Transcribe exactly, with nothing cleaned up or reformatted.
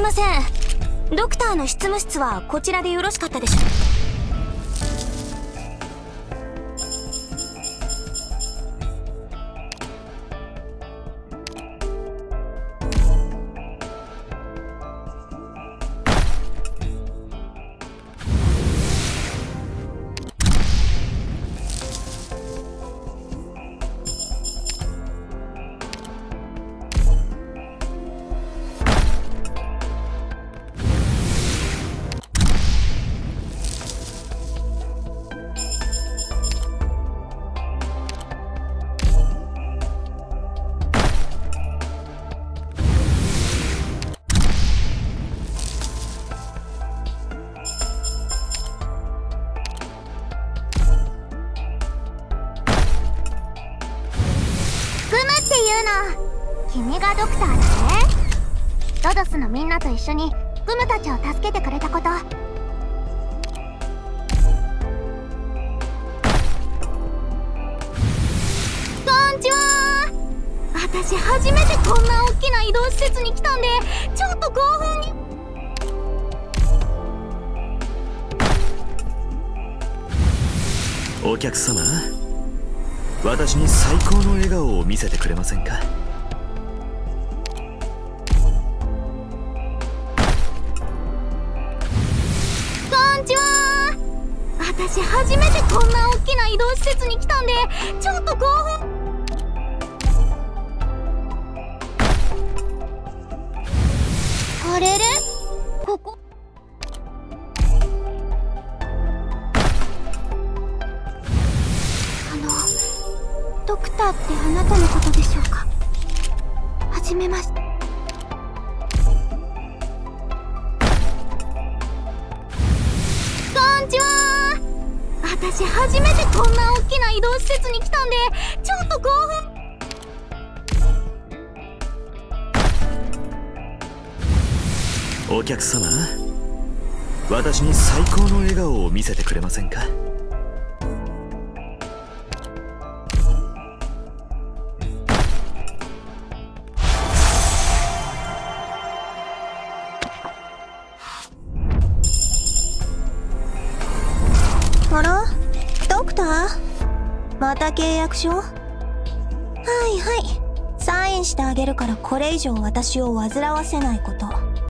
ません。ドクターの執務室はこちらでよろしかったでしょう。 君がドクターだね。ロドスのみんなと一緒にグムたちを助けてくれたこと。こんちは。私初めてこんな大きな移動施設に来たんでちょっと興奮に。 お客様、私に最高の笑顔を見せてくれませんか？ 私初めてこんな大きな移動施設に来たんでちょっと興奮。あれれ、ここあのドクターってあなたのことでしょうか？はじめまして。こんちは。私初めてこんな大きな移動施設に来たんでちょっと興奮。 お客様、私に最高の笑顔を見せてくれませんか？ あら、ドクター？また契約書？はいはい。サインしてあげるからこれ以上私を煩わせないこと。